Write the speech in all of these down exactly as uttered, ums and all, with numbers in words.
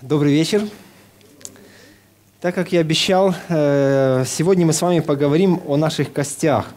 Добрый вечер. Так как я обещал, сегодня мы с вами поговорим о наших костях,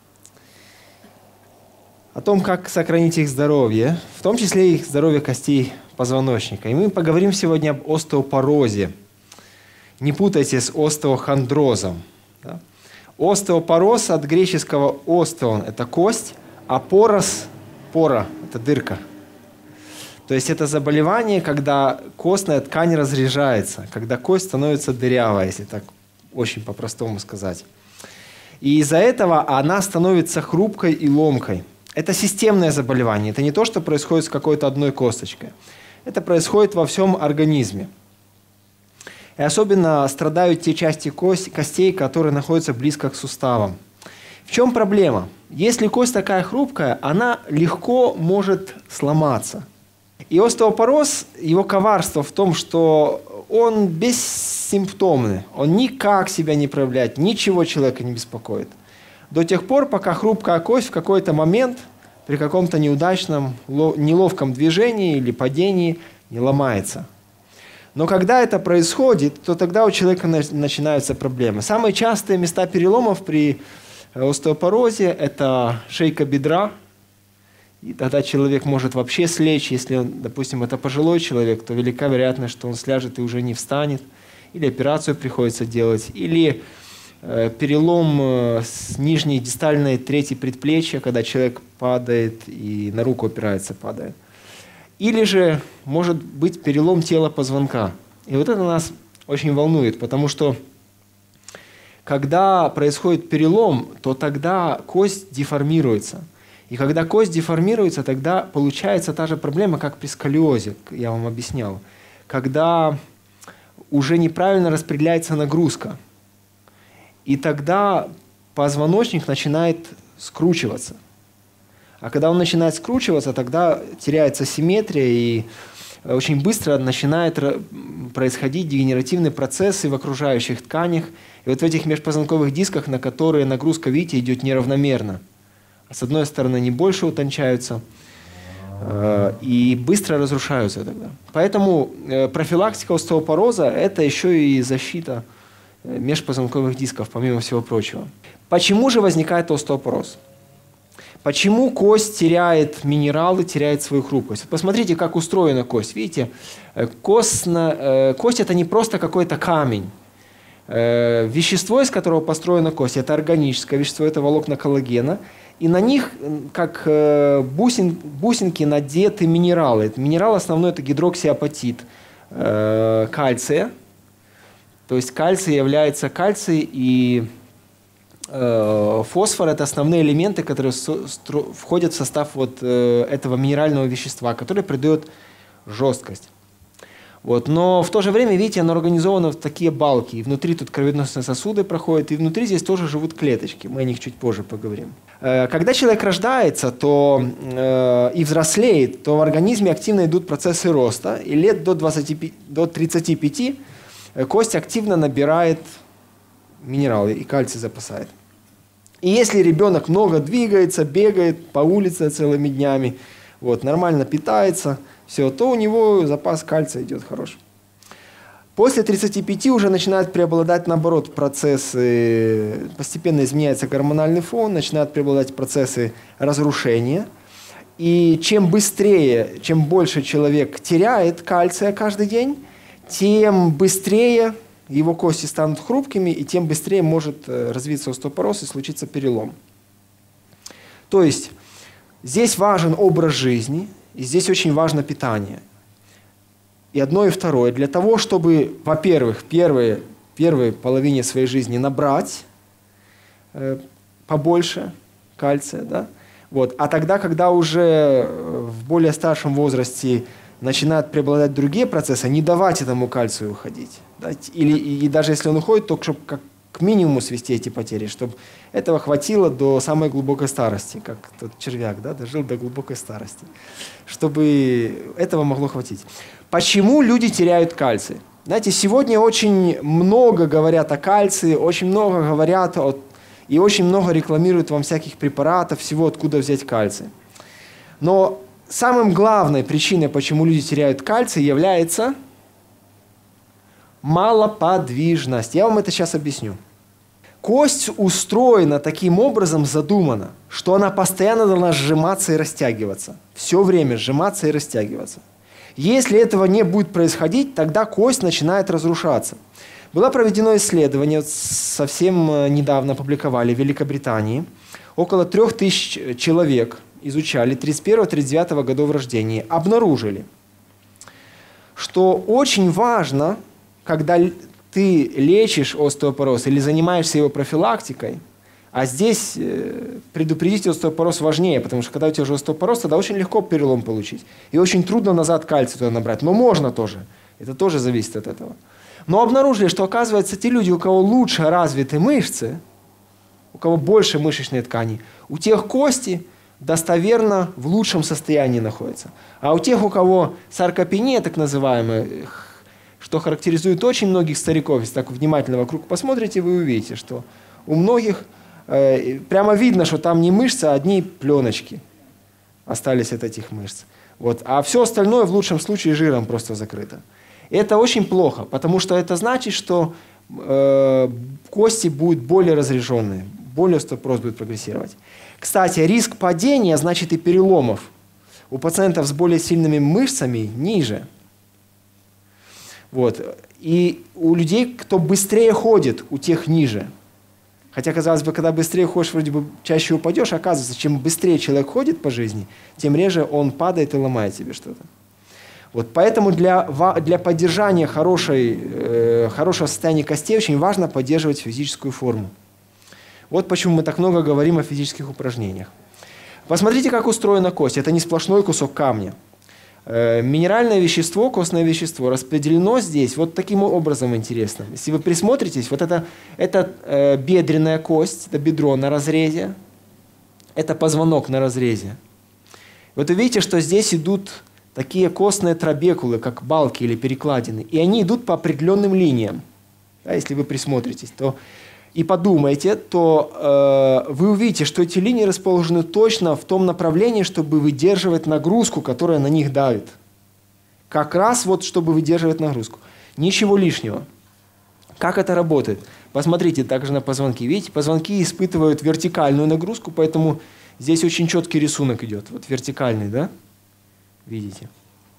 о том, как сохранить их здоровье, в том числе их здоровье костей позвоночника. И мы поговорим сегодня об остеопорозе. Не путайте с остеохондрозом. Да? Остеопороз от греческого «остеон» – это кость, а порос – пора – это дырка. То есть это заболевание, когда костная ткань разрежается, когда кость становится дырявой, если так очень по-простому сказать. И из-за этого она становится хрупкой и ломкой. Это системное заболевание. Это не то, что происходит с какой-то одной косточкой. Это происходит во всем организме. И особенно страдают те части кость, костей, которые находятся близко к суставам. В чем проблема? Если кость такая хрупкая, она легко может сломаться. И остеопороз, его коварство в том, что он бессимптомный, он никак себя не проявляет, ничего человека не беспокоит. До тех пор, пока хрупкая кость в какой-то момент при каком-то неудачном, неловком движении или падении не ломается. Но когда это происходит, то тогда у человека начинаются проблемы. Самые частые места переломов при остеопорозе – это шейка бедра. И тогда человек может вообще слечь. Если, он, допустим, это пожилой человек, то велика вероятность, что он сляжет и уже не встанет. Или операцию приходится делать. Или э, перелом э, с нижней дистальной трети предплечья, когда человек падает и на руку опирается, падает. Или же может быть перелом тела позвонка. И вот это нас очень волнует, потому что когда происходит перелом, то тогда кость деформируется. И когда кость деформируется, тогда получается та же проблема, как при сколиозе, я вам объяснял. Когда уже неправильно распределяется нагрузка. И тогда позвоночник начинает скручиваться. А когда он начинает скручиваться, тогда теряется симметрия, и очень быстро начинают происходить дегенеративные процессы в окружающих тканях. И вот в этих межпозвонковых дисках, на которые нагрузка, видите, идет неравномерно. С одной стороны, они больше утончаются э, и быстро разрушаются тогда. Поэтому э, профилактика остеопороза – это еще и защита межпозвонковых дисков, помимо всего прочего. Почему же возникает остеопороз? Почему кость теряет минералы, теряет свою хрупкость? Посмотрите, как устроена кость. Видите, костно, э, кость – это не просто какой-то камень. Э, вещество, из которого построена кость – это органическое вещество, это волокна коллагена. И на них, как бусин, бусинки, надеты минералы. Минерал основной – это гидроксиапатит э, кальция. То есть кальций является кальций и э, фосфор – это основные элементы, которые со, стро, входят в состав вот, э, этого минерального вещества, который придает жесткость. Вот. Но в то же время, видите, оно организовано в такие балки. И внутри тут кровеносные сосуды проходят, и внутри здесь тоже живут клеточки. Мы о них чуть позже поговорим. Когда человек рождается то, э, и взрослеет, то в организме активно идут процессы роста. И лет до, двадцати пяти, до тридцати пяти кость активно набирает минералы и кальций запасает. И если ребенок много двигается, бегает по улице целыми днями, вот, нормально питается, все, то у него запас кальция идет хороший. После тридцати пяти уже начинают преобладать, наоборот, процессы, постепенно изменяется гормональный фон, начинают преобладать процессы разрушения. И чем быстрее, чем больше человек теряет кальция каждый день, тем быстрее его кости станут хрупкими, и тем быстрее может развиться остеопороз и случиться перелом. То есть здесь важен образ жизни, и здесь очень важно питание. И одно, и второе. Для того, чтобы, во-первых, в первой, первой половине своей жизни набрать э, побольше кальция, да? Вот. А тогда, когда уже в более старшем возрасте начинают преобладать другие процессы, не давать этому кальцию уходить. Да? Или, и, и даже если он уходит, то чтобы как, к минимуму свести эти потери, чтобы этого хватило до самой глубокой старости, как тот червяк, да, дожил до глубокой старости, чтобы этого могло хватить. Почему люди теряют кальций? Знаете, сегодня очень много говорят о кальции, очень много говорят о, и очень много рекламируют вам всяких препаратов, всего, откуда взять кальций. Но самым главной причиной, почему люди теряют кальций, является Малоподвижность. Я вам это сейчас объясню. Кость устроена таким образом, задумана, что она постоянно должна сжиматься и растягиваться. Все время сжиматься и растягиваться. Если этого не будет происходить, тогда кость начинает разрушаться. Было проведено исследование, совсем недавно опубликовали в Великобритании. Около трех тысяч человек изучали тридцать первого — тридцать девятого годов рождения. Обнаружили, что очень важно, когда ты лечишь остеопороз или занимаешься его профилактикой, а здесь предупредить остеопороз важнее, потому что когда у тебя уже остеопороз, тогда очень легко перелом получить. И очень трудно назад кальций туда набрать. Но можно тоже. Это тоже зависит от этого. Но обнаружили, что, оказывается, те люди, у кого лучше развиты мышцы, у кого больше мышечной ткани, у тех кости достоверно в лучшем состоянии находятся. А у тех, у кого саркопения, так называемая, что характеризует очень многих стариков, если так внимательно вокруг посмотрите, вы увидите, что у многих э, прямо видно, что там не мышцы, а одни пленочки остались от этих мышц. Вот. А все остальное в лучшем случае жиром просто закрыто. Это очень плохо, потому что это значит, что э, кости будут более разреженные, более остеопороз будет прогрессировать. Кстати, риск падения, значит и переломов, у пациентов с более сильными мышцами ниже. Вот. И у людей, кто быстрее ходит, у тех ниже. Хотя, казалось бы, когда быстрее ходишь, вроде бы чаще упадешь, оказывается, чем быстрее человек ходит по жизни, тем реже он падает и ломает себе что-то. Вот. Поэтому для, для поддержания хорошей, э, хорошего состояния костей очень важно поддерживать физическую форму. Вот почему мы так много говорим о физических упражнениях. Посмотрите, как устроена кость. Это не сплошной кусок камня. Минеральное вещество, костное вещество распределено здесь вот таким образом интересно. Если вы присмотритесь, вот это, это э, бедренная кость, это бедро на разрезе, это позвонок на разрезе. Вот вы видите, что здесь идут такие костные трабекулы, как балки или перекладины, и они идут по определенным линиям. Да, если вы присмотритесь, то и подумайте, то э, вы увидите, что эти линии расположены точно в том направлении, чтобы выдерживать нагрузку, которая на них давит. Как раз вот, чтобы выдерживать нагрузку. Ничего лишнего. Как это работает? Посмотрите также на позвонки. Видите, позвонки испытывают вертикальную нагрузку, поэтому здесь очень четкий рисунок идет. Вот вертикальный, да? Видите?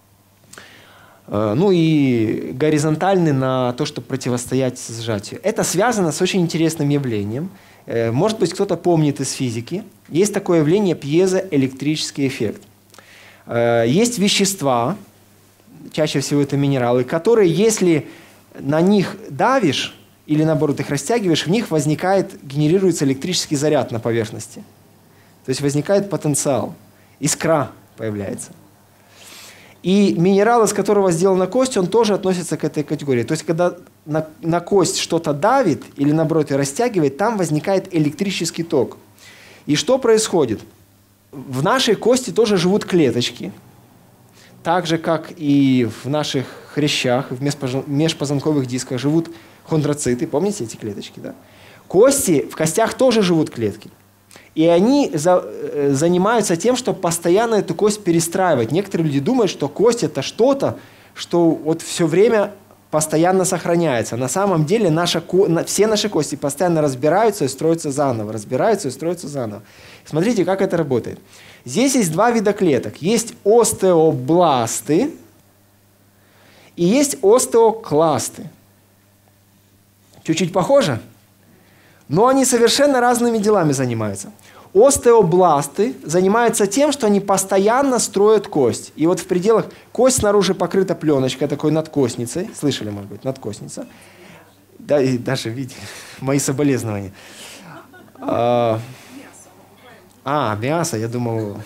Ну и горизонтальный на то, чтобы противостоять сжатию. Это связано с очень интересным явлением. Может быть, кто-то помнит из физики. Есть такое явление пьезоэлектрический эффект. Есть вещества, чаще всего это минералы, которые, если на них давишь или наоборот их растягиваешь, в них возникает, генерируется электрический заряд на поверхности. То есть возникает потенциал, искра появляется. И минерал, из которого сделана кость, он тоже относится к этой категории. То есть, когда на, на кость что-то давит или, наоборот, растягивает, там возникает электрический ток. И что происходит? В нашей кости тоже живут клеточки. Так же, как и в наших хрящах, в межпозвонковых дисках живут хондроциты. Помните эти клеточки? Да? Кости, в костях тоже живут клетки. И они за, э, занимаются тем, чтобы постоянно эту кость перестраивать. Некоторые люди думают, что кость – это что-то, что вот все время постоянно сохраняется. На самом деле наша, все наши кости постоянно разбираются и строятся заново. Разбираются и строятся заново. Смотрите, как это работает. Здесь есть два вида клеток. Есть остеобласты и есть остеокласты. Чуть-чуть похоже? Но они совершенно разными делами занимаются. Остеобласты занимаются тем, что они постоянно строят кость. И вот в пределах кость снаружи покрыта пленочкой, такой надкостницей. Слышали, может быть, надкостница. Да, и даже, видите, мои соболезнования. А, а мясо, я думал...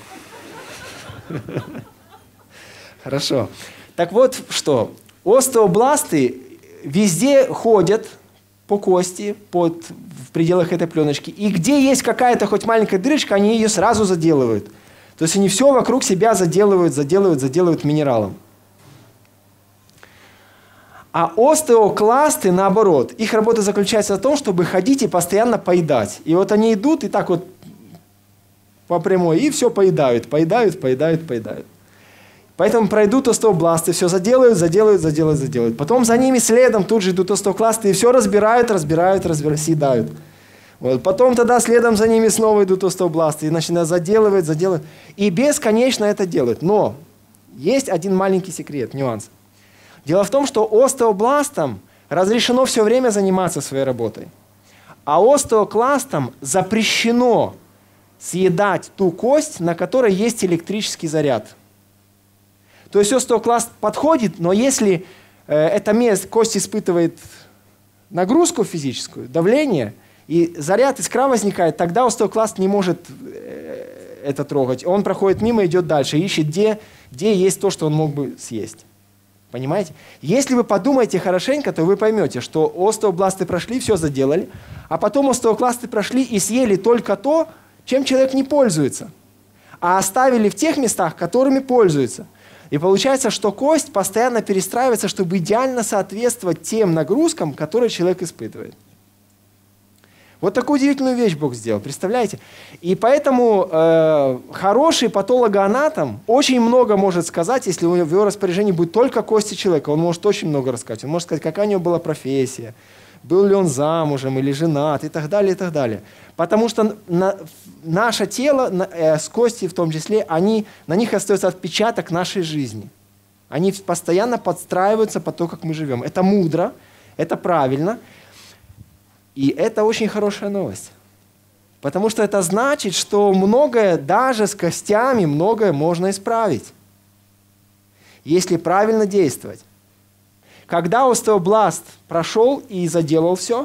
Хорошо. Так вот, что остеобласты везде ходят по кости, под, в пределах этой пленочки. И где есть какая-то хоть маленькая дырочка, они ее сразу заделывают. То есть они все вокруг себя заделывают, заделывают, заделывают минералом. А остеокласты, наоборот, их работа заключается в том, чтобы ходить и постоянно поедать. И вот они идут и так вот по прямой, и все поедают, поедают, поедают, поедают. Поэтому пройдут остеобласты, все заделают, заделают, заделают, заделают. Потом за ними следом тут же идут остеокласты и все разбирают, разбирают, разбирают, съедают. Вот. Потом тогда следом за ними снова идут остеобласты и начинают заделывать, заделывать. И бесконечно это делают. Но есть один маленький секрет, нюанс. Дело в том, что остеобластам разрешено все время заниматься своей работой. А остеокластам запрещено съедать ту кость, на которой есть электрический заряд. То есть остеокласт подходит, но если э, это место, кость испытывает нагрузку физическую, давление, и заряд, искра возникает, тогда остеокласт не может э, это трогать. Он проходит мимо, идет дальше, ищет, где, где есть то, что он мог бы съесть. Понимаете? Если вы подумаете хорошенько, то вы поймете, что остеобласты прошли, все заделали, а потом остеокласты прошли и съели только то, чем человек не пользуется, а оставили в тех местах, которыми пользуется. И получается, что кость постоянно перестраивается, чтобы идеально соответствовать тем нагрузкам, которые человек испытывает. Вот такую удивительную вещь Бог сделал, представляете? И поэтому э, хороший патологоанатом очень много может сказать, если в его распоряжении будет только кости человека. Он может очень много рассказать. Он может сказать, какая у него была профессия, был ли он замужем или женат и так далее, и так далее. Потому что на, наше тело, на, э, с кости в том числе, они, на них остается отпечаток нашей жизни. Они постоянно подстраиваются под то, как мы живем. Это мудро, это правильно. И это очень хорошая новость. Потому что это значит, что многое, даже с костями, многое можно исправить, если правильно действовать. Когда остеобласт прошел и заделал все,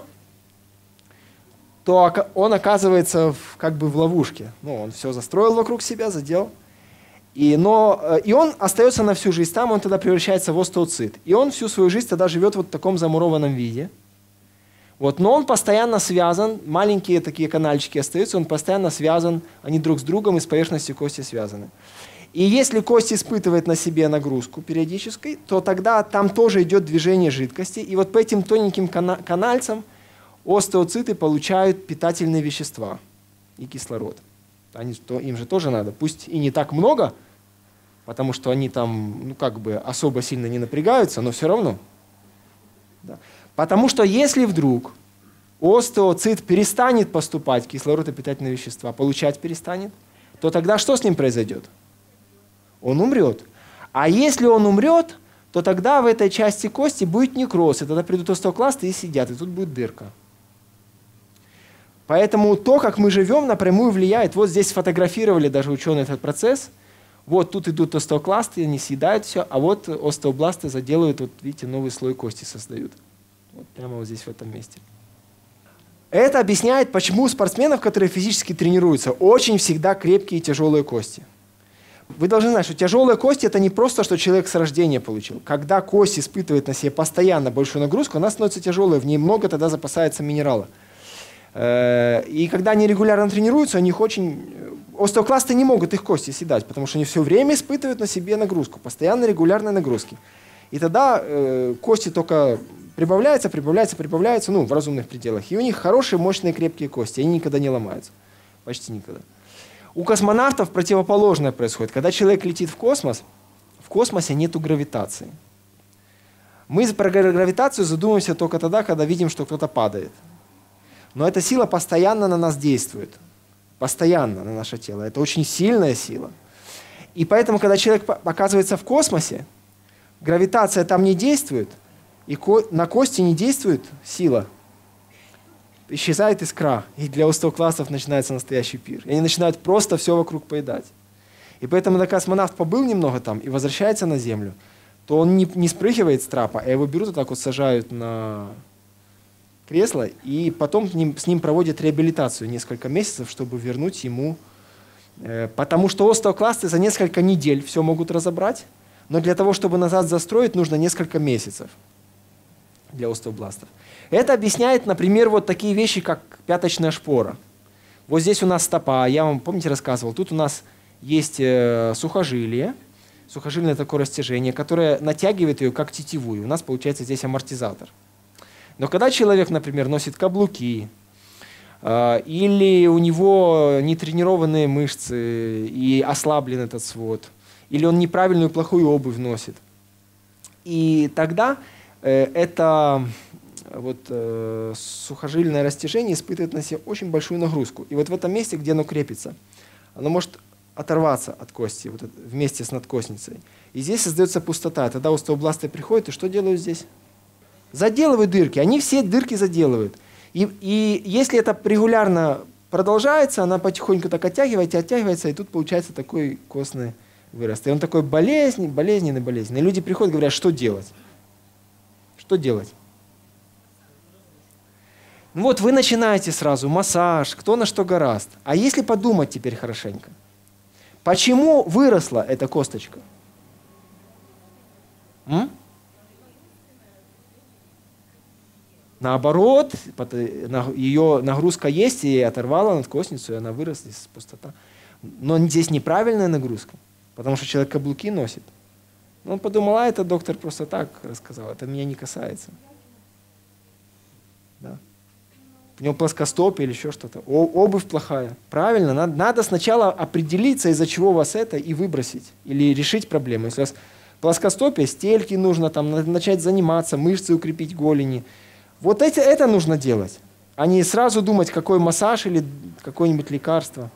то он оказывается в, как бы в ловушке. Ну, он все застроил вокруг себя, заделал. И, но, и он остается на всю жизнь там, он тогда превращается в остеоцит. И он всю свою жизнь тогда живет вот в таком замурованном виде. Вот, но он постоянно связан, маленькие такие канальчики остаются, он постоянно связан, они друг с другом и с поверхностью кости связаны. И если кость испытывает на себе нагрузку периодической, то тогда там тоже идет движение жидкости, и вот по этим тоненьким кана- канальцам остеоциты получают питательные вещества и кислород. Они, то, им же тоже надо, пусть и не так много, потому что они там ну, как бы особо сильно не напрягаются, но все равно. Да. Потому что если вдруг остеоцит перестанет поступать кислород и питательные вещества, получать перестанет, то тогда что с ним произойдет? Он умрет. А если он умрет, то тогда в этой части кости будет некроз, и тогда придут остеокласты и сидят, и тут будет дырка. Поэтому то, как мы живем, напрямую влияет. Вот здесь сфотографировали даже ученые этот процесс. Вот тут идут остеокласты, они съедают все, а вот остеобласты заделают, вот видите, новый слой кости создают. Вот прямо вот здесь, в этом месте. Это объясняет, почему у спортсменов, которые физически тренируются, очень всегда крепкие и тяжелые кости. Вы должны знать, что тяжелые кости – это не просто, что человек с рождения получил. Когда кость испытывает на себе постоянно большую нагрузку, она становится тяжелой, в ней много тогда запасается минерала. И когда они регулярно тренируются, у них очень… Остеокласты не могут их кости съедать, потому что они все время испытывают на себе нагрузку, постоянно регулярные нагрузки. И тогда э, кости только прибавляются, прибавляются, прибавляются, ну, в разумных пределах. И у них хорошие, мощные, крепкие кости, они никогда не ломаются. Почти никогда. У космонавтов противоположное происходит. Когда человек летит в космос, в космосе нету гравитации. Мы про гравитацию задумываемся только тогда, когда видим, что кто-то падает. Но эта сила постоянно на нас действует. Постоянно на наше тело. Это очень сильная сила. И поэтому, когда человек оказывается в космосе, гравитация там не действует, и ко- на кости не действует сила. Исчезает искра, и для остеокластов начинается настоящий пир. И они начинают просто все вокруг поедать. И поэтому, когда космонавт побыл немного там и возвращается на Землю, то он не, не спрыгивает с трапа, а его берут и так вот сажают на кресло, и потом с ним, с ним проводят реабилитацию несколько месяцев, чтобы вернуть ему. Э, потому что остеокласты за несколько недель все могут разобрать, но для того, чтобы назад застроить, нужно несколько месяцев для остеобластов. Это объясняет, например, вот такие вещи, как пяточная шпора. Вот здесь у нас стопа, я вам, помните, рассказывал, тут у нас есть э, сухожилие, сухожильное такое растяжение, которое натягивает ее как тетиву, и у нас получается здесь амортизатор. Но когда человек, например, носит каблуки, э, или у него нетренированные мышцы и ослаблен этот свод, или он неправильную плохую обувь носит. И тогда э, это вот, э, сухожильное растяжение испытывает на себе очень большую нагрузку. И вот в этом месте, где оно крепится, оно может оторваться от кости вот, вместе с надкостницей. И здесь создается пустота. Тогда остеобласты приходят, и что делают здесь? Заделывают дырки. Они все дырки заделывают. И, и если это регулярно продолжается, она потихоньку так оттягивается, оттягивается, и тут получается такой костный вырост. И он такой болезненный, болезненный, болезненный. И люди приходят и говорят, что делать? Что делать? Ну вот вы начинаете сразу массаж, кто на что гораст. А если подумать теперь хорошенько, почему выросла эта косточка? М? Наоборот, ее нагрузка есть, и оторвала надкостницу, и она выросла из пустота. Но здесь неправильная нагрузка, потому что человек каблуки носит. Он подумал, а это доктор просто так рассказал, это меня не касается. Да. У него плоскостопие или еще что-то. Обувь плохая. Правильно, надо, надо сначала определиться, из-за чего у вас это, и выбросить. Или решить проблему. Если у вас плоскостопие, стельки нужно, там, начать заниматься, мышцы укрепить голени. Вот эти, это нужно делать. А не сразу думать, какой массаж или какое-нибудь лекарство.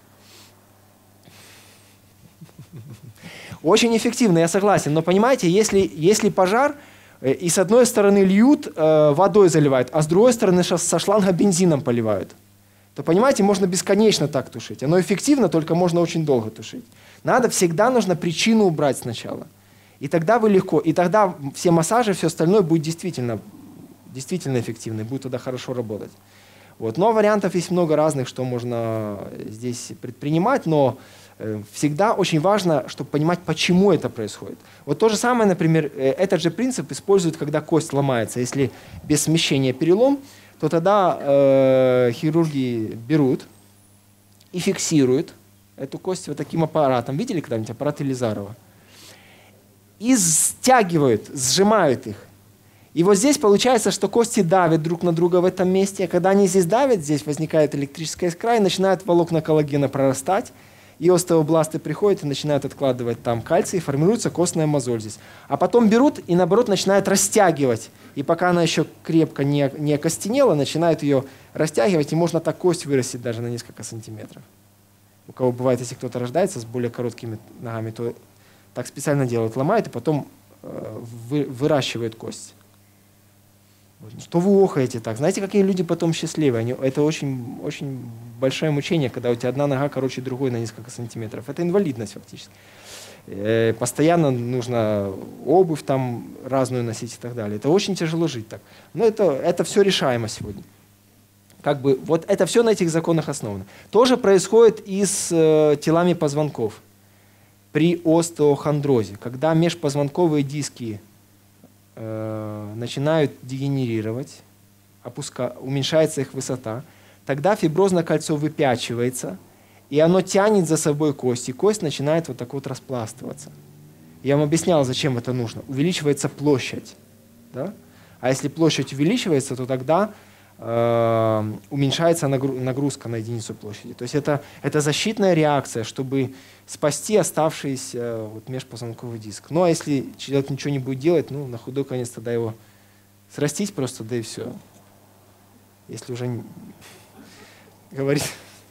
Очень эффективно, я согласен. Но понимаете, если, если пожар, и с одной стороны льют, э, водой заливают, а с другой стороны со шланга бензином поливают, то, понимаете, можно бесконечно так тушить. Оно эффективно, только можно очень долго тушить. Надо, всегда нужно причину убрать сначала. И тогда вы легко, и тогда все массажи, все остальное будет действительно, действительно эффективно, будет тогда хорошо работать. Вот. Но вариантов есть много разных, что можно здесь предпринимать, но всегда очень важно, чтобы понимать, почему это происходит. Вот то же самое, например, этот же принцип используют, когда кость ломается. Если без смещения перелом, то тогда э, хирурги берут и фиксируют эту кость вот таким аппаратом. Видели когда-нибудь аппарат Елизарова? И стягивают, сжимают их. И вот здесь получается, что кости давят друг на друга в этом месте. Когда они здесь давят, здесь возникает электрическая искра, и начинают волокна коллагена прорастать. И остеобласты приходят и начинают откладывать там кальций, и формируется костная мозоль здесь. А потом берут и, наоборот, начинают растягивать. И пока она еще крепко не, не окостенела, начинают ее растягивать, и можно так кость вырастить даже на несколько сантиметров. У кого бывает, если кто-то рождается с более короткими ногами, то так специально делают, ломают, и потом э, вы, выращивают кость. Что вы охаете так? Знаете, какие люди потом счастливые? Они, это очень, очень большое мучение, когда у тебя одна нога короче другой на несколько сантиметров. Это инвалидность фактически. Э, постоянно нужно обувь там разную носить и так далее. Это очень тяжело жить так. Но это, это все решаемо сегодня. Как бы, вот это все на этих законах основано. Тоже происходит и с э, телами позвонков при остеохондрозе, когда межпозвонковые диски начинают дегенерировать, опуска, уменьшается их высота, тогда фиброзное кольцо выпячивается, и оно тянет за собой кость, и кость начинает вот так вот распластываться. Я вам объяснял, зачем это нужно. Увеличивается площадь. Да? А если площадь увеличивается, то тогда э, уменьшается нагрузка на единицу площади. То есть это, это защитная реакция, чтобы спасти оставшийся вот, межпозвонковый диск. Ну а если человек ничего не будет делать, ну на худой конец тогда его срастить просто, да и все. Если уже не... говорит...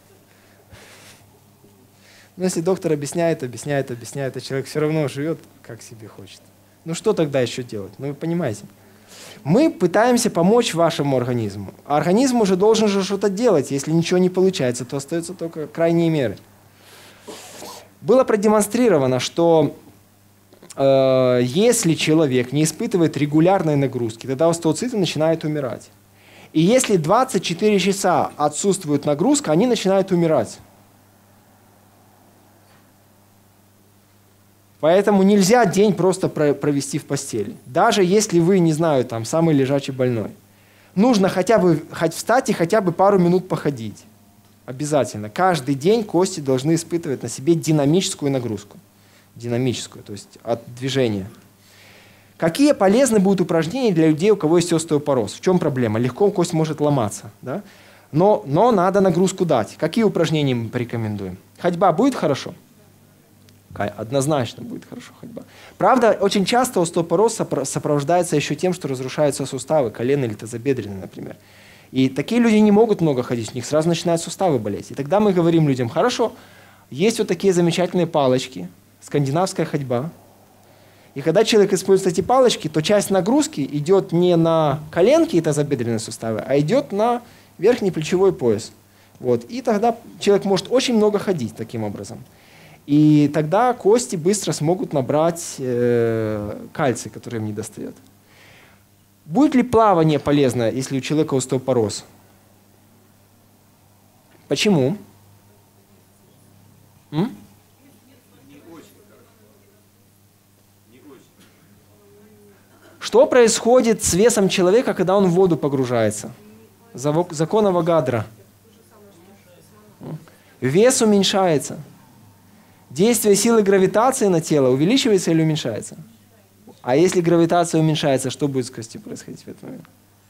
Но если доктор объясняет, объясняет, объясняет, а человек все равно живет, как себе хочет. Ну что тогда еще делать? Ну вы понимаете. Мы пытаемся помочь вашему организму. А организм уже должен же что-то делать. Если ничего не получается, то остаются только крайние меры. Было продемонстрировано, что э, если человек не испытывает регулярной нагрузки, тогда остеоциты начинают умирать. И если двадцать четыре часа отсутствует нагрузка, они начинают умирать. Поэтому нельзя день просто провести в постели. Даже если вы, не знаю, там, самый лежачий больной. Нужно хотя бы хоть встать и хотя бы пару минут походить. Обязательно. Каждый день кости должны испытывать на себе динамическую нагрузку. Динамическую, то есть от движения. Какие полезны будут упражнения для людей, у кого есть остеопороз? В чем проблема? Легко кость может ломаться. Да? Но, но надо нагрузку дать. Какие упражнения мы порекомендуем? Ходьба будет хорошо? Однозначно будет хорошо ходьба. Правда, очень часто остеопороз сопровождается еще тем, что разрушаются суставы, колено или тазобедренные, например. И такие люди не могут много ходить, у них сразу начинают суставы болеть. И тогда мы говорим людям: хорошо, есть вот такие замечательные палочки, скандинавская ходьба. И когда человек использует эти палочки, то часть нагрузки идет не на коленки и тазобедренные суставы, а идет на верхний плечевой пояс. Вот. И тогда человек может очень много ходить таким образом. И тогда кости быстро смогут набрать э, кальций, который им не достает. Будет ли плавание полезно, если у человека остеопороз? Почему? М? Что происходит с весом человека, когда он в воду погружается? Закон Авогадро. Вес уменьшается. Действие силы гравитации на тело увеличивается или уменьшается? А если гравитация уменьшается, что будет с костью происходить в этот момент?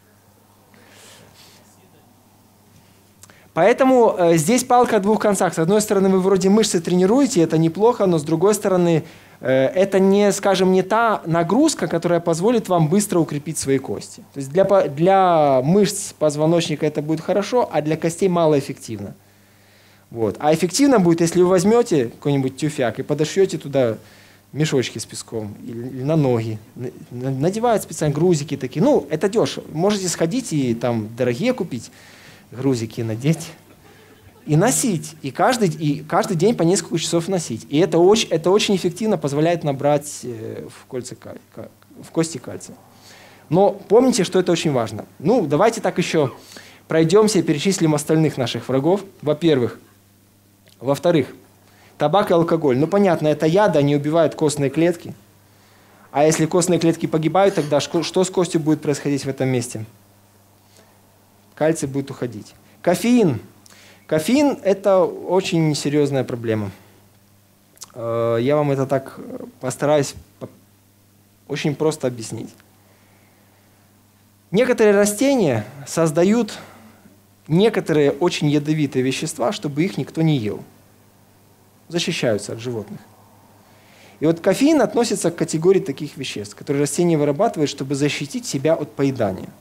Поэтому э, здесь палка о двух концах. С одной стороны, вы вроде мышцы тренируете, это неплохо, но с другой стороны, э, это не, скажем, не та нагрузка, которая позволит вам быстро укрепить свои кости. То есть для, для мышц позвоночника это будет хорошо, а для костей малоэффективно. Вот. А эффективно будет, если вы возьмете какой-нибудь тюфяк и подошьете туда мешочки с песком или на ноги, надевают специально грузики такие. Ну, это дешево. Можете сходить и там дорогие купить грузики, надеть и носить. И каждый, и каждый день по несколько часов носить. И это очень, это очень эффективно позволяет набрать в, кольца, в кости кальция. Но помните, что это очень важно. Ну, давайте так еще пройдемся и перечислим остальных наших врагов. Во-первых, Во-вторых, табак и алкоголь. Ну, понятно, это яды, они убивают костные клетки. А если костные клетки погибают, тогда что с костью будет происходить в этом месте? Кальций будет уходить. Кофеин. Кофеин – это очень серьезная проблема. Я вам это так постараюсь очень просто объяснить. Некоторые растения создают некоторые очень ядовитые вещества, чтобы их никто не ел. Защищаются от животных. И вот кофеин относится к категории таких веществ, которые растение вырабатывает, чтобы защитить себя от поедания.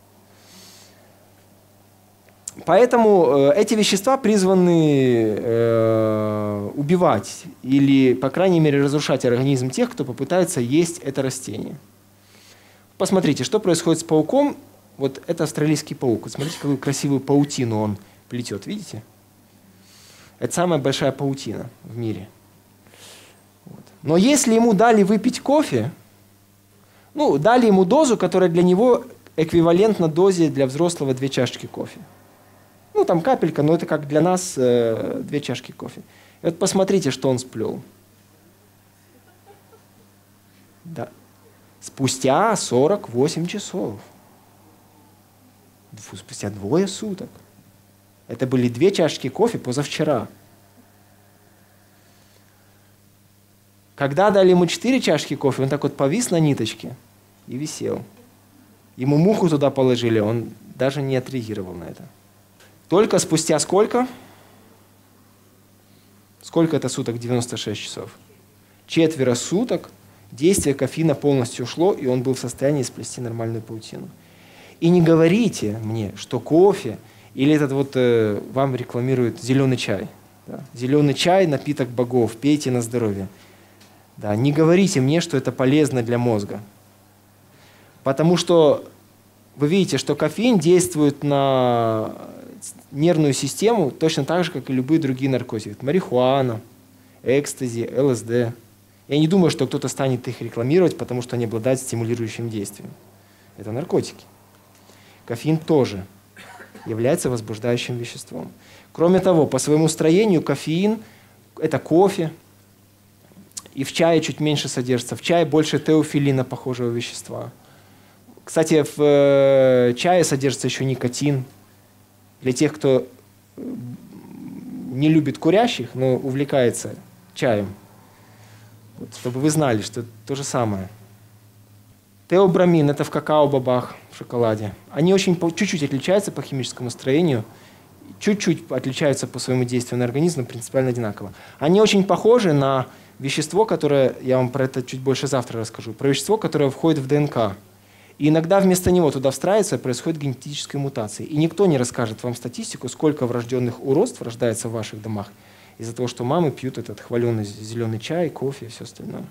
Поэтому э, эти вещества призваны э, убивать или, по крайней мере, разрушать организм тех, кто попытается есть это растение. Посмотрите, что происходит с пауком. Вот это австралийский паук. Вот смотрите, какую красивую паутину он плетет. Видите? Это самая большая паутина в мире. Вот. Но если ему дали выпить кофе, ну, дали ему дозу, которая для него эквивалентна дозе для взрослого две чашки кофе. Ну, там капелька, но это как для нас э, две чашки кофе. И вот посмотрите, что он сплел. Да. Спустя сорок восемь часов. Спустя двое суток. Это были две чашки кофе позавчера. Когда дали ему четыре чашки кофе, он так вот повис на ниточке и висел. Ему муху туда положили, он даже не отреагировал на это. Только спустя сколько? Сколько это суток? девяносто шесть часов. Четверо суток действие кофеина полностью ушло, и он был в состоянии сплести нормальную паутину. И не говорите мне, что кофе или этот вот э, вам рекламируют зеленый чай. Да? Зеленый чай – напиток богов, пейте на здоровье. Да, не говорите мне, что это полезно для мозга. Потому что вы видите, что кофеин действует на нервную систему точно так же, как и любые другие наркотики. Марихуана, экстази, ЛСД. Я не думаю, что кто-то станет их рекламировать, потому что они обладают стимулирующим действием. Это наркотики. Кофеин тоже является возбуждающим веществом. Кроме того, по своему строению кофеин – это кофе, и в чае чуть меньше содержится. В чае больше теофилина, похожего вещества. Кстати, в чае содержится еще никотин. Для тех, кто не любит курящих, но увлекается чаем. Вот, чтобы вы знали, что это то же самое. Теобрамин – это в какао-бобах, в шоколаде. Они очень чуть-чуть отличаются по химическому строению, чуть-чуть отличаются по своему действию на организм, но принципиально одинаково. Они очень похожи на вещество, которое, я вам про это чуть больше завтра расскажу, про вещество, которое входит в ДНК. И иногда вместо него туда встраивается, происходит генетическая мутация. И никто не расскажет вам статистику, сколько врожденных уродств рождается в ваших домах из-за того, что мамы пьют этот хваленый зеленый чай, кофе и все остальное.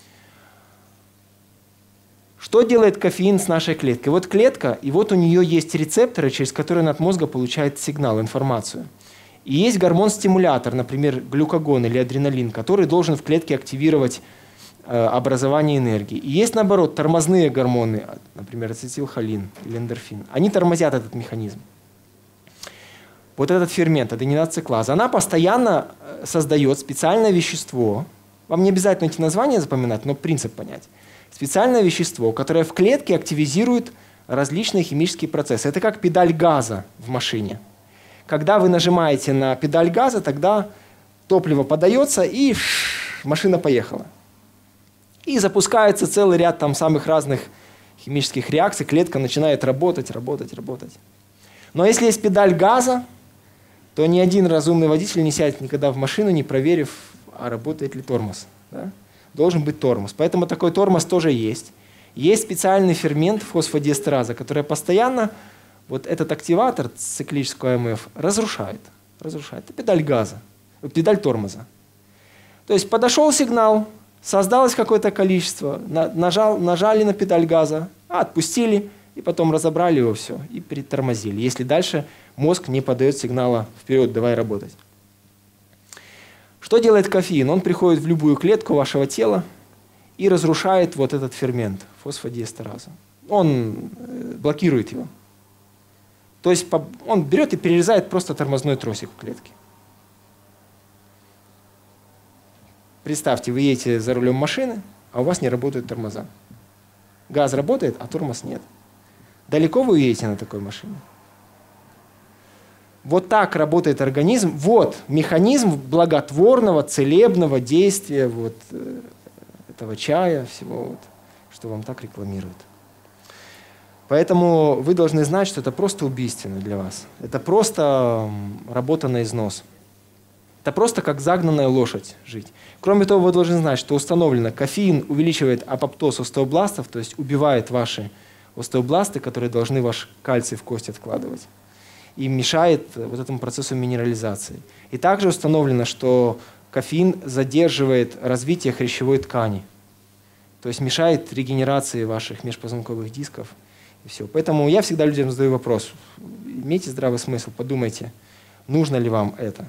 Что делает кофеин с нашей клеткой? Вот клетка, и вот у нее есть рецепторы, через которые она от мозга получает сигнал, информацию. И есть гормон-стимулятор, например, глюкагон или адреналин, который должен в клетке активировать э, образование энергии. И есть, наоборот, тормозные гормоны, например, ацетилхолин или эндорфин. Они тормозят этот механизм. Вот этот фермент, аденинат-циклаза, она постоянно создает специальное вещество. Вам не обязательно эти названия запоминать, но принцип понять. Специальное вещество, которое в клетке активизирует различные химические процессы. Это как педаль газа в машине. Когда вы нажимаете на педаль газа, тогда топливо подается, и машина поехала. И запускается целый ряд там самых разных химических реакций, клетка начинает работать, работать, работать. Но если есть педаль газа, то ни один разумный водитель не сядет никогда в машину, не проверив, а работает ли тормоз. Да? Должен быть тормоз. Поэтому такой тормоз тоже есть. Есть специальный фермент фосфодиэстераза, который постоянно вот этот активатор циклического АМФ разрушает. разрушает. Это педаль газа, педаль тормоза. То есть подошел сигнал, создалось какое-то количество, нажал, нажали на педаль газа, отпустили, и потом разобрали его все и притормозили. Если дальше мозг не подает сигнала вперед, давай работать. Что делает кофеин? Он приходит в любую клетку вашего тела и разрушает вот этот фермент фосфодиэстераза. Он блокирует его. То есть он берет и перерезает просто тормозной тросик в клетке. Представьте, вы едете за рулем машины, а у вас не работают тормоза. Газ работает, а тормоз нет. Далеко вы едете на такой машине? Вот так работает организм. Вот механизм благотворного, целебного действия вот этого чая, всего, вот, что вам так рекламируют. Поэтому вы должны знать, что это просто убийственно для вас. Это просто работа на износ. Это просто как загнанная лошадь жить. Кроме того, вы должны знать, что установлено, кофеин увеличивает апоптоз остеобластов, то есть убивает ваши остеобласты, которые должны ваш кальций в кость откладывать, и мешает вот этому процессу минерализации. И также установлено, что кофеин задерживает развитие хрящевой ткани, то есть мешает регенерации ваших межпозвонковых дисков. И все. Поэтому я всегда людям задаю вопрос: имейте здравый смысл, подумайте, нужно ли вам это.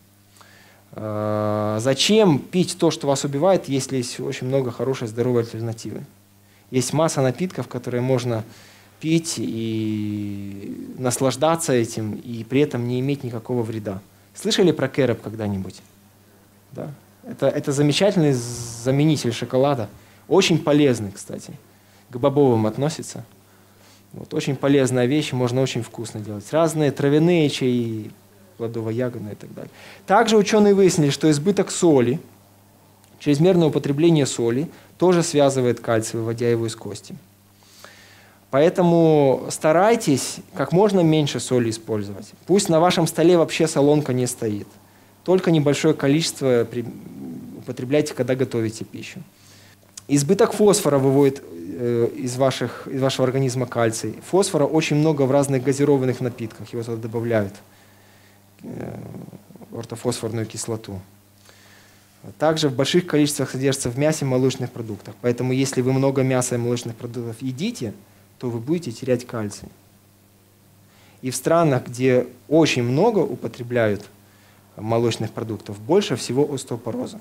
Зачем пить то, что вас убивает, если есть очень много хорошей, здоровой альтернативы? Есть масса напитков, которые можно пить и наслаждаться этим, и при этом не иметь никакого вреда. Слышали про кэроп когда-нибудь? Да. Это, это замечательный заменитель шоколада. Очень полезный, кстати. К бобовым относится. Вот, очень полезная вещь, можно очень вкусно делать. Разные травяные чаи, плодово-ягодные и так далее. Также ученые выяснили, что избыток соли, чрезмерное употребление соли тоже связывает кальций, выводя его из кости. Поэтому старайтесь как можно меньше соли использовать. Пусть на вашем столе вообще солонка не стоит. Только небольшое количество употребляйте, когда готовите пищу. Избыток фосфора выводит э, из, ваших, из вашего организма кальций. Фосфора очень много в разных газированных напитках. Его туда добавляют. Э, ортофосфорную кислоту. Также в больших количествах содержится в мясе и молочных продуктах. Поэтому если вы много мяса и молочных продуктов едите, то вы будете терять кальций. И в странах, где очень много употребляют молочных продуктов, больше всего остеопороза.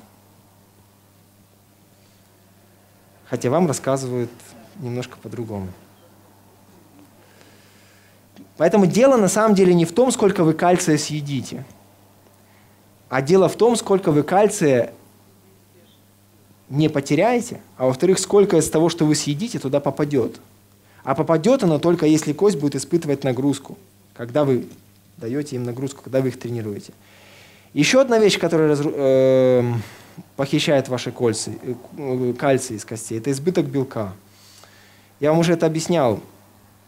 Хотя вам рассказывают немножко по-другому. Поэтому дело на самом деле не в том, сколько вы кальция съедите, а дело в том, сколько вы кальция не потеряете, а во-вторых, сколько из того, что вы съедите, туда попадет. А попадет оно только, если кость будет испытывать нагрузку, когда вы даете им нагрузку, когда вы их тренируете. Еще одна вещь, которая разру... э... похищает ваши кольцы, э, кальций из костей, это избыток белка. Я вам уже это объяснял.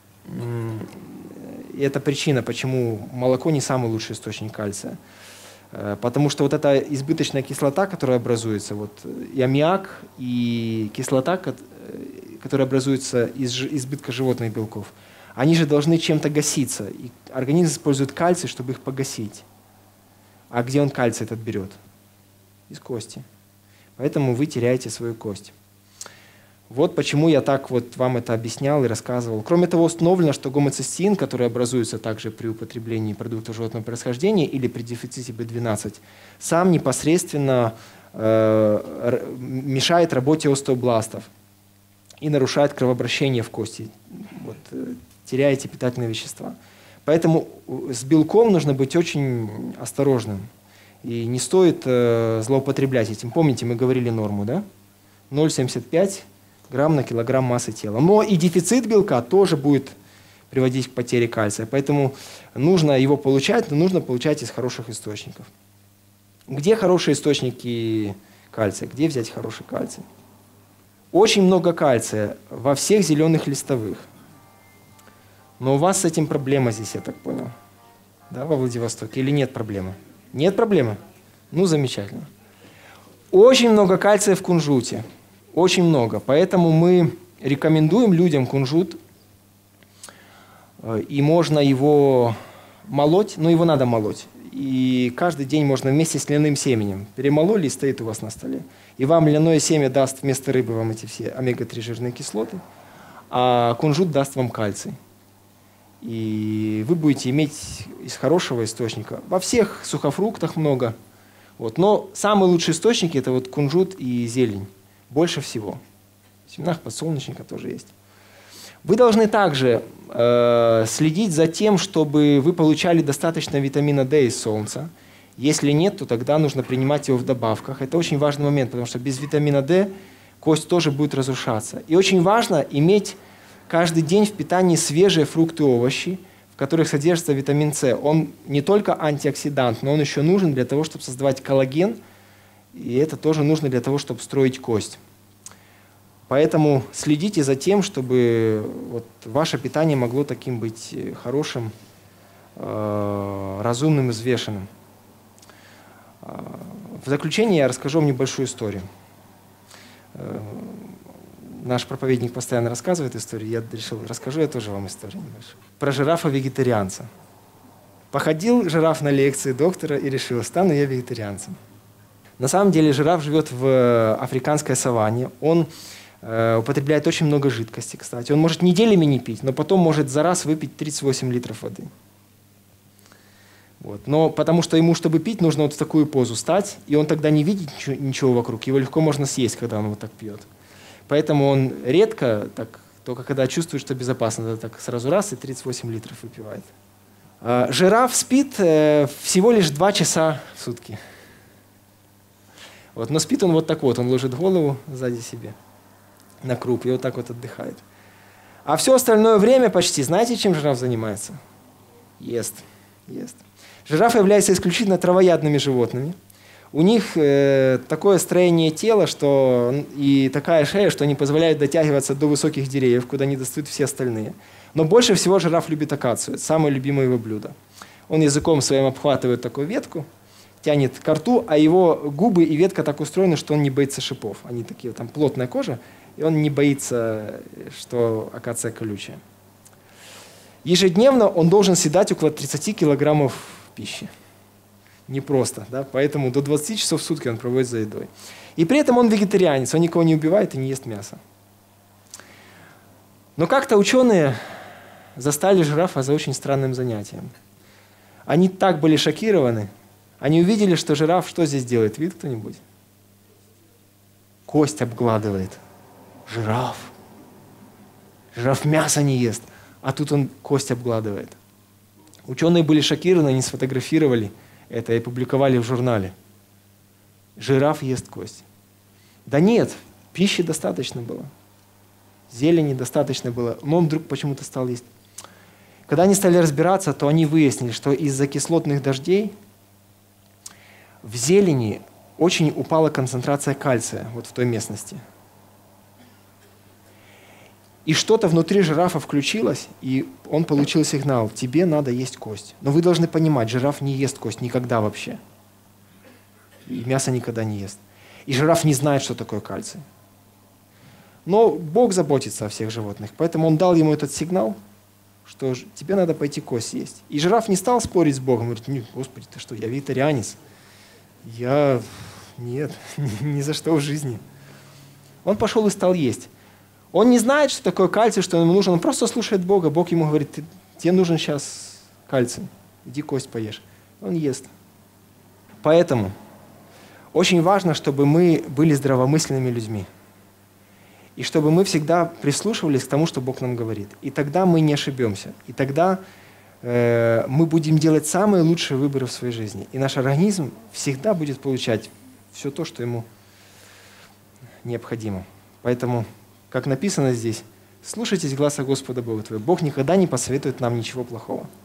И это причина, почему молоко не самый лучший источник кальция. Потому что вот эта избыточная кислота, которая образуется, вот, и аммиак, и кислота, которая образуется из избытка животных белков, они же должны чем-то гаситься. И организм использует кальций, чтобы их погасить. А где он кальций этот берет? Из кости. Поэтому вы теряете свою кость. Вот почему я так вот вам это объяснял и рассказывал. Кроме того, установлено, что гомоцистеин, который образуется также при употреблении продуктов животного происхождения или при дефиците би двенадцать, сам непосредственно э, мешает работе остеобластов и нарушает кровообращение в кости. Вот, э, теряете питательные вещества. Поэтому с белком нужно быть очень осторожным. И не стоит э, злоупотреблять этим. Помните, мы говорили норму, да? ноль целых семьдесят пять грамм на килограмм массы тела. Но и дефицит белка тоже будет приводить к потере кальция. Поэтому нужно его получать, но нужно получать из хороших источников. Где хорошие источники кальция? Где взять хороший кальций? Очень много кальция во всех зеленых листовых. Но у вас с этим проблема здесь, я так понял. Да, во Владивостоке? Или нет проблемы? Нет проблемы? Ну, замечательно. Очень много кальция в кунжуте. Очень много. Поэтому мы рекомендуем людям кунжут. И можно его молоть, но его надо молоть. И каждый день можно вместе с льняным семенем. Перемололи и стоит у вас на столе. И вам льняное семя даст вместо рыбы вам эти все омега три жирные кислоты, а кунжут даст вам кальций. И вы будете иметь из хорошего источника. Во всех сухофруктах много. Вот. Но самый лучший источник – это вот кунжут и зелень. Больше всего. В семенах подсолнечника тоже есть. Вы должны также э, следить за тем, чтобы вы получали достаточно витамина D из солнца. Если нет, то тогда нужно принимать его в добавках. Это очень важный момент, потому что без витамина D кость тоже будет разрушаться. И очень важно иметь каждый день в питании свежие фрукты и овощи, в которых содержится витамин С. Он не только антиоксидант, но он еще нужен для того, чтобы создавать коллаген, и это тоже нужно для того, чтобы строить кость. Поэтому следите за тем, чтобы вот ваше питание могло таким быть хорошим, э, разумным, взвешенным. В заключение я расскажу вам небольшую историю. Наш проповедник постоянно рассказывает историю, я решил, расскажу я тоже вам историю небольшую. Про жирафа-вегетарианца. Походил жираф на лекции доктора и решил, стану я вегетарианцем. На самом деле жираф живет в африканской саванне, он э, употребляет очень много жидкости, кстати. Он может неделями не пить, но потом может за раз выпить тридцать восемь литров воды. Вот. Но потому что ему, чтобы пить, нужно вот в такую позу стать, и он тогда не видит ничего, ничего вокруг, его легко можно съесть, когда он вот так пьет. Поэтому он редко, так, только когда чувствует, что безопасно, так сразу раз и тридцать восемь литров выпивает. А жираф спит э, всего лишь два часа в сутки. Вот, но спит он вот так вот, он ложит голову сзади себе на круп и вот так вот отдыхает. А все остальное время почти, знаете, чем жираф занимается? Ест, ест. Жирафы являются исключительно травоядными животными. У них э, такое строение тела, что, и такая шея, что они позволяют дотягиваться до высоких деревьев, куда не достают все остальные. Но больше всего жираф любит акацию, это самое любимое его блюдо. Он языком своим обхватывает такую ветку, тянет ко рту, а его губы и ветка так устроены, что он не боится шипов. Они такие, там плотная кожа, и он не боится, что акация колючая. Ежедневно он должен съедать около тридцати килограммов пищи. Непросто, да? Поэтому до двадцати часов в сутки он проводит за едой. И при этом он вегетарианец, он никого не убивает и не ест мясо. Но как-то ученые застали жирафа за очень странным занятием. Они так были шокированы, они увидели, что жираф что здесь делает? Видит кто-нибудь? Кость обгладывает. Жираф. Жираф мясо не ест, а тут он кость обгладывает. Ученые были шокированы, они сфотографировали это и публиковали в журнале. Жираф ест кость. Да нет, пищи достаточно было. Зелени достаточно было, но он вдруг почему-то стал есть. Когда они стали разбираться, то они выяснили, что из-за кислотных дождей в зелени очень упала концентрация кальция вот в той местности. И что-то внутри жирафа включилось, и он получил сигнал: тебе надо есть кость. Но вы должны понимать, жираф не ест кость никогда вообще. и мясо никогда не ест. И жираф не знает, что такое кальций. Но Бог заботится о всех животных, поэтому Он дал ему этот сигнал, что тебе надо пойти кость съесть. И жираф не стал спорить с Богом, говорит: "Нет, Господи, ты что, я вегетарианец. Я... Нет, ни за что в жизни". Он пошел и стал есть. Он не знает, что такое кальций, что ему нужен. Он просто слушает Бога. Бог ему говорит: "Тебе нужен сейчас кальций. Иди кость поешь". Он ест. Поэтому очень важно, чтобы мы были здравомысленными людьми. И чтобы мы всегда прислушивались к тому, что Бог нам говорит. И тогда мы не ошибемся. И тогда э, мы будем делать самые лучшие выборы в своей жизни. И наш организм всегда будет получать все то, что ему необходимо. Поэтому, как написано здесь, слушайтесь гласа Господа Бога твоего. Бог никогда не посоветует нам ничего плохого.